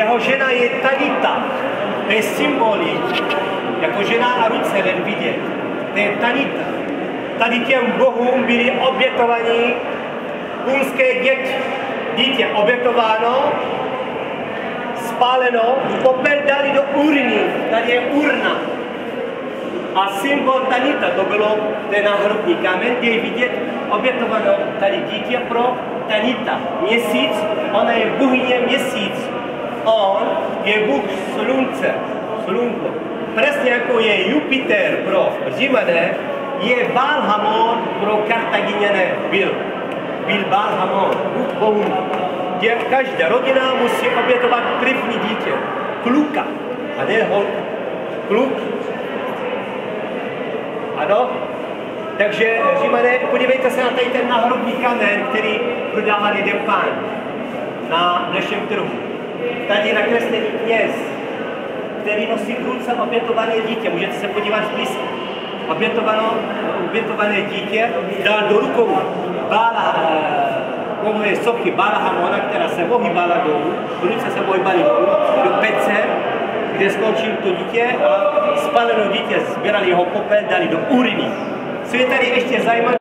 Jeho žena je Tanita. To je symboly, jako žena a ruce jen vidět. To je Tanita. Tady těm bohům byly obětovaní punské děti. Dítě obětováno, spáleno, popel dali do urny. Tady je urna. A symbol Tanita, to bylo ten náhrobní kámen, kde je vidět obětováno tady dítě pro Tanita. Měsíc, ona je bohyně měsíc. On je bůh slunce, slunko. Přesně jako je Jupiter pro Římané, je Baalhamon pro Kartaginěné byl. Byl Baalhamon, bůh bohů. Každá rodina musí obětovat první dítě. Kluka, a ne holka. Kluk. Ano? Takže Římané, podívejte se na tady ten náhrobní kamen, který prodávali Depán na našem trhu. Tady je nakreslený kněz, který nosí v ruce obětované dítě. Můžete se podívat zblízka. Obětované dítě dal do rukou sochy Baalhamona, která se ohýbala dolů, v ruce se ohýbaly dolů, do pece, kde skončil to dítě a spálené dítě sbírali jeho popel, dali do urny. Co je tady ještě zajímavé,